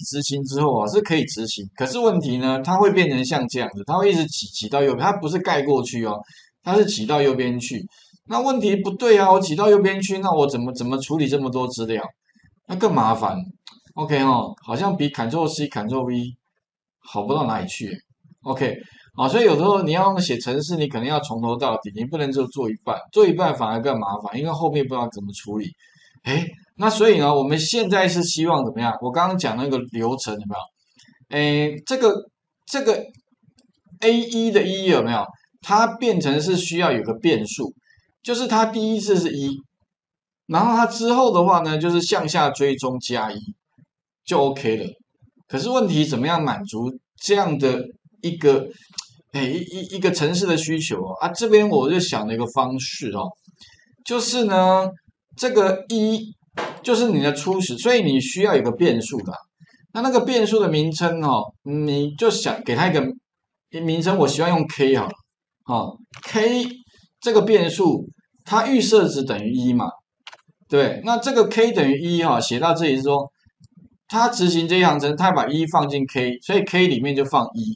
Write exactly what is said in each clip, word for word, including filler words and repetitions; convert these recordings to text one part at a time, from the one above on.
执行之后啊，是可以执行，可是问题呢，它会变成像这样子，它会一直挤挤到右边，它不是盖过去哦，它是挤到右边去。那问题不对啊，我挤到右边去，那我怎么怎么处理这么多资料？那更麻烦。OK 哦，好像比 Ctrl C Ctrl V 好不到哪里去。OK，好，所以有时候你要写程式，你可能要从头到底，你不能就做一半，做一半反而更麻烦，因为后面不知道怎么处理。哎，那所以呢，我们现在是希望怎么样？我刚刚讲那个流程有没有？哎，这个这个 A 一 的一有没有？它变成是需要有个变数，就是它第一次是一，然后它之后的话呢，就是向下追踪加一就 OK 了。可是问题怎么样满足这样的一个哎一一一个城市的需求哦啊？这边我就想了一个方式哦，就是呢，这个一就是你的初始，所以你需要有个变数的。那那个变数的名称哦，你就想给它一个名称，我希望用 k 好了，哦 k 这个变数它预设值等于一嘛，对，那这个 k 等于一哈，写到这里是说，它执行这一行程，它把一放进 k，所以 k 里面就放一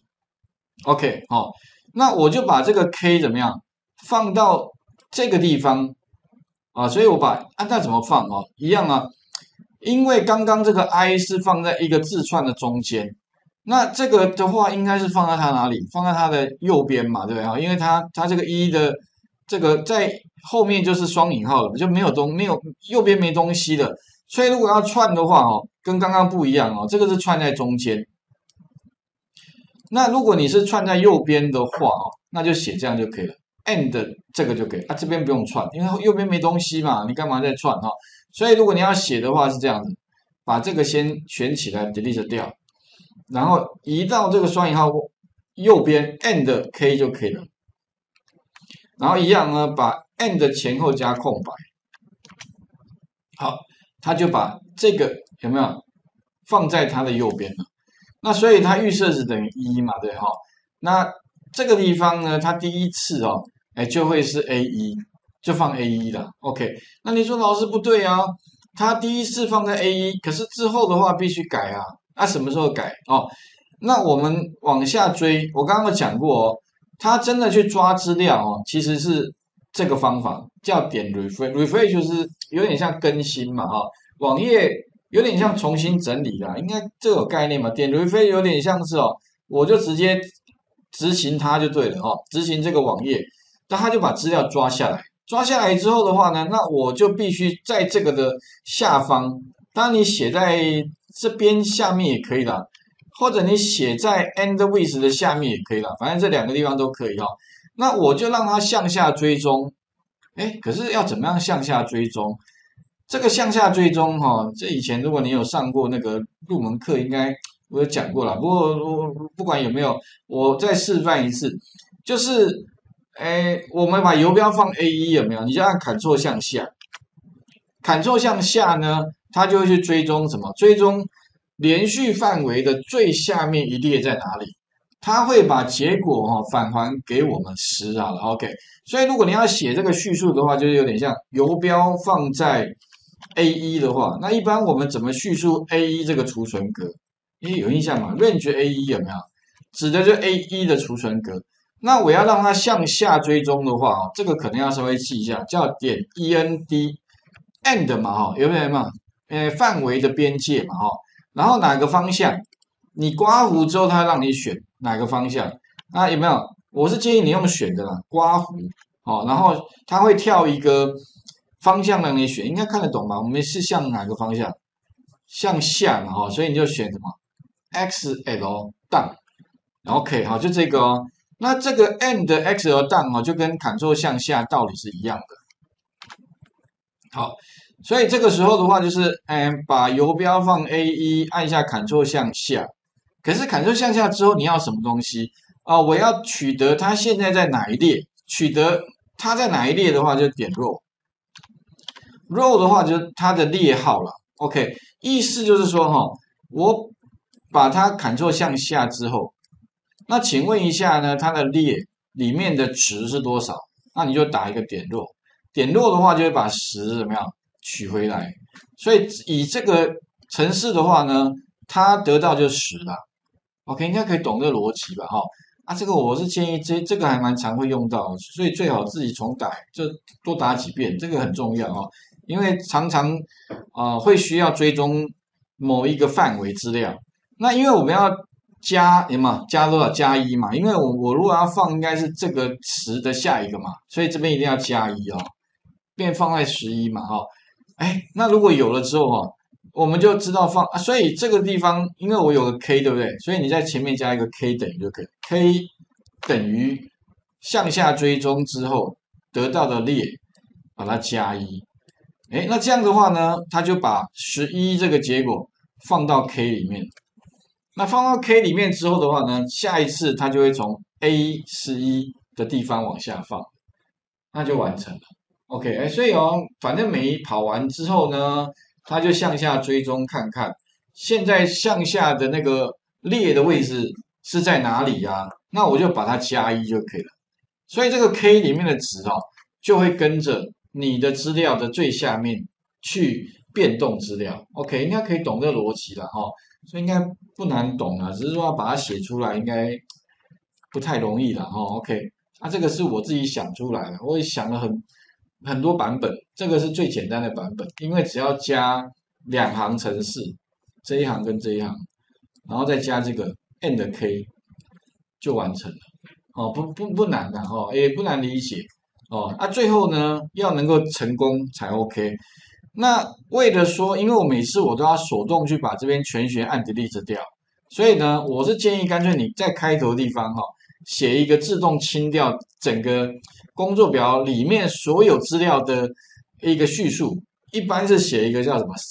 ，OK， 哦，那我就把这个 k 怎么样放到这个地方啊，所以我把按照怎么放哦，一样啊，因为刚刚这个 i 是放在一个字串的中间，那这个的话应该是放在它哪里？放在它的右边嘛，对不对啊？因为它它这个一的这个在后面就是双引号了，就没有东没有右边没东西了，所以如果要串的话哦，跟刚刚不一样哦，这个是串在中间。那如果你是串在右边的话哦，那就写这样就可以了。and 这个就可以，啊这边不用串，因为右边没东西嘛，你干嘛再串哈？所以如果你要写的话是这样子，把这个先选起来 delete 掉，然后移到这个双引号右边 and k 就可以了。然后一样呢，把 and 前后加空白，好，他就把这个有没有放在它的右边了？那所以它预设值等于一嘛，对哈？那这个地方呢，它第一次哦，哎就会是 A 一，就放 A 一了。OK，那你说老师不对啊？它第一次放在 A 一，可是之后的话必须改啊。那什么时候改哦？那我们往下追，我刚刚有讲过哦，他真的去抓资料哦，其实是这个方法叫点 refresh，refresh 就是有点像更新嘛哈，网页有点像重新整理啦，应该这个有概念嘛？点 refresh 有点像是哦，我就直接执行它就对了哦，执行这个网页，那他就把资料抓下来，抓下来之后的话呢，那我就必须在这个的下方，当然你写在这边下面也可以啦。或者你写在 end with 的下面也可以了，反正这两个地方都可以哈。那我就让它向下追踪，哎，可是要怎么样向下追踪？这个向下追踪哈，这以前如果你有上过那个入门课，应该我有讲过了。不过不管有没有，我再示范一次，就是哎，我们把游标放 A 一有没有？你就按 Ctrl 向下，Ctrl 向下呢，它就会去追踪什么？追踪连续范围的最下面一列在哪里？它会把结果哈、哦、返还给我们十好了 ，OK。所以如果你要写这个叙述的话，就是有点像游标放在 A 一 的话，那一般我们怎么叙述 A 一 这个储存格？因为有印象嘛？range A 一 有没有？指的就 A 一 的储存格。那我要让它向下追踪的话，哦，这个可能要稍微记一下，叫点 end end 嘛，哈，有没有嘛？呃，范围的边界嘛，哈。然后哪个方向？你刮胡之后，它让你选哪个方向？那有没有？我是建议你用选的啦，刮胡哦，然后它会跳一个方向让你选，应该看得懂吧？我们是向哪个方向？向下嘛，哈，所以你就选什么 X L down，OK，好，就这个哦。那这个 end X L down 哦，就跟 Ctrl 向下道理是一样的。好。所以这个时候的话，就是，嗯，把游标放 A 一，按下 Ctrl 向下。可是 Ctrl 向下之后，你要什么东西啊、呃？我要取得它现在在哪一列，取得它在哪一列的话，就点 row。row 的话就是它的列号了。OK， 意思就是说哈，我把它 Ctrl 向下之后，那请问一下呢，它的列里面的值是多少？那你就打一个点 row。点 row 的话，就会把十怎么样？取回来，所以以这个程式的话呢， 它得到就十啦。OK， 应该可以懂这个逻辑吧？哈，啊，这个我是建议这这个还蛮常会用到的，所以最好自己重打，就多打几遍，这个很重要哦，因为常常啊、呃、会需要追踪某一个范围资料。那因为我们要加什么加多少加一嘛？因为我我如果要放应该是这个词的下一个嘛，所以这边一定要加一哦，便放在十一嘛哈、哦。哎，那如果有了之后哈、哦。我们就知道放啊，所以这个地方，因为我有个 k， 对不对？所以你在前面加一个 k 等于就可以 k 等于向下追踪之后得到的列，把它加一。哎，那这样的话呢，它就把十一这个结果放到 k 里面。那放到 k 里面之后的话呢，下一次它就会从 a 十一的地方往下放，那就完成了。OK，哎，所以哦，反正每一跑完之后呢。它就向下追踪看看，现在向下的那个列的位置是在哪里呀、啊？那我就把它加一就可以了。所以这个 K 里面的值哦，就会跟着你的资料的最下面去变动资料。OK，应该可以懂这个逻辑了哈、哦，所以应该不难懂啊，只是说要把它写出来，应该不太容易了哈、哦。OK，那、啊、这个是我自己想出来的，我也想了很。很多版本，这个是最简单的版本，因为只要加两行程式，这一行跟这一行，然后再加这个 and k 就完成了。哦，不不不难的哦，也不难理解哦。那、啊、最后呢，要能够成功才 OK。那为了说，因为我每次我都要手动去把这边全学按 delete 掉，所以呢，我是建议干脆你在开头的地方哈、哦，写一个自动清掉整个。工作表里面所有资料的一个叙述，一般是写一个叫什么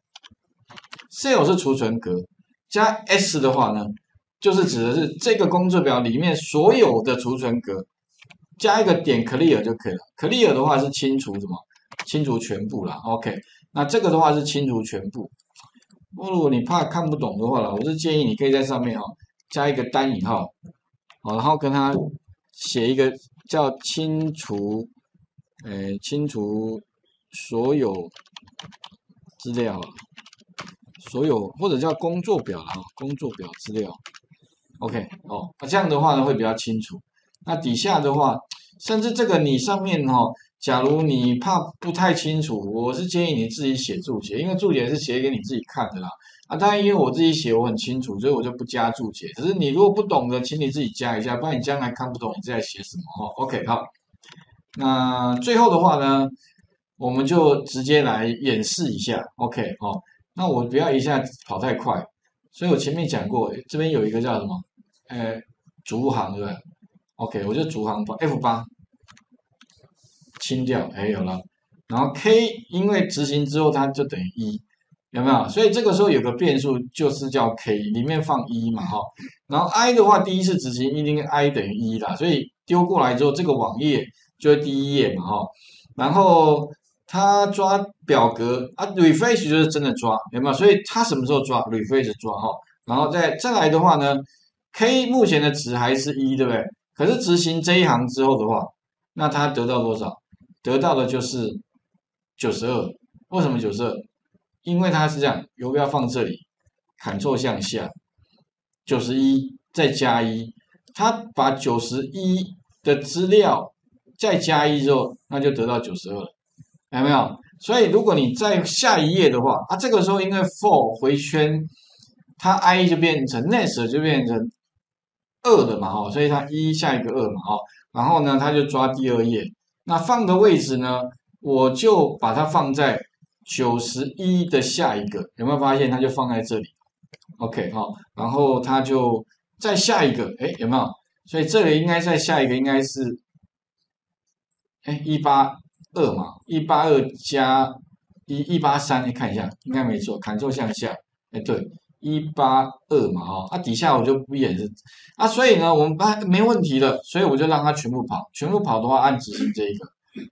cell，cell 是储存格，加 s 的话呢，就是指的是这个工作表里面所有的储存格，加一个点 clear 就可以了。clear 的话是清除什么？清除全部啦。OK， 那这个的话是清除全部。如果你怕看不懂的话啦，我是建议你可以在上面哈、哦、加一个单引号，好，然后跟它写一个。叫清除，呃，清除所有资料，所有或者叫工作表了哈，工作表资料 ，OK， 哦，那这样的话呢会比较清楚。那底下的话，甚至这个你上面哈、哦，假如你怕不太清楚，我是建议你自己写注解，因为注解是写给你自己看的啦。啊，当然因为我自己写我很清楚，所以我就不加注解。可是你如果不懂的，请你自己加一下，不然你将来看不懂你在写什么哦。OK， 好，那最后的话呢，我们就直接来演示一下。OK，哦，那我不要一下跑太快，所以我前面讲过，这边有一个叫什么？呃，逐行对不对 ？OK，我就逐行把 F 八清掉，哎，有了。然后 K 因为执行之后它就等于一。有没有？所以这个时候有个变数就是叫 k， 里面放一嘛，哈。然后 i 的话，第一次执行一定 i 等于一啦，所以丢过来之后，这个网页就会第一页嘛，哈。然后它抓表格啊 ，refresh 就是真的抓，有没有？所以它什么时候抓 refresh 抓哈？然后再再来的话呢 ，k 目前的值还是一，对不对？可是执行这一行之后的话，那它得到多少？得到的就是九十二。为什么九十二？因为它是这样，游标放这里，Ctrl向下，九十一再加一，它把九十一的资料再加一之后，那就得到九十二了，有没有？所以如果你在下一页的话，啊，这个时候因为 for 回圈，它 i 就变成 next 就变成二的嘛，哈，所以它一下一个二嘛，哈，然后呢，它就抓第二页，那放的位置呢，我就把它放在。九十一的下一个有没有发现？它就放在这里 ，OK 哈、哦，然后它就再下一个，哎有没有？所以这里应该再下一个应该是，哎一八二嘛，一八二加一一八三，你看一下，应该没错，Ctrl向下，哎对，一八二嘛哈、哦，啊底下我就不演示，啊所以呢我们啊没问题了，所以我就让它全部跑，全部跑的话按执行这一个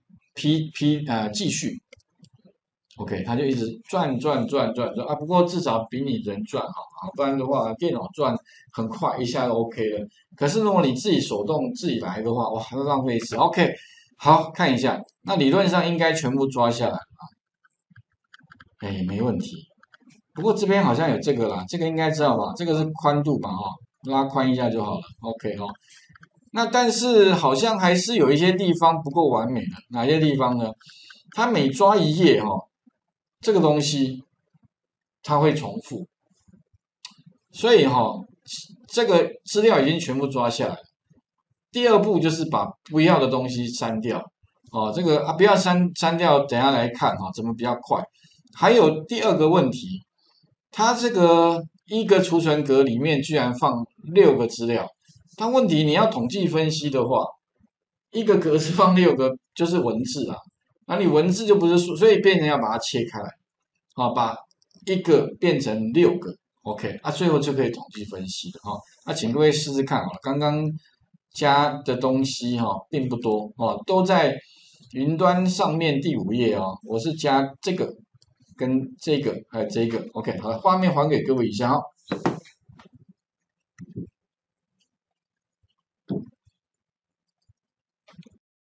P P 呃继续。OK，它就一直转转转转转啊，不过至少比你人转好啊，不然的话电脑转很快，一下就 OK 了。可是如果你自己手动自己来的话，哇，还会浪费时。OK，好看一下，那理论上应该全部抓下来啊，哎，没问题。 不过这边好像有这个啦，这个应该知道吧？这个是宽度吧？哈，拉宽一下就好了。OK 哈。那但是好像还是有一些地方不够完美的，哪些地方呢？它每抓一页哈，这个东西它会重复，所以哈，这个资料已经全部抓下来。第二步就是把不要的东西删掉，哦，这个啊不要删删掉，等下来看哈，怎么比较快。还有第二个问题，它这个一个储存格里面居然放六个资料，但问题你要统计分析的话，一个格子放六个就是文字啊，那你文字就不是数，所以变成要把它切开来，啊，把一个变成六个 ，OK， 啊，最后就可以统计分析的哈。那请各位试试看好了，刚刚加的东西哈并不多哦，都在云端上面第五页哦，我是加这个跟这个还有这个，OK， 好，画面还给各位一下哈。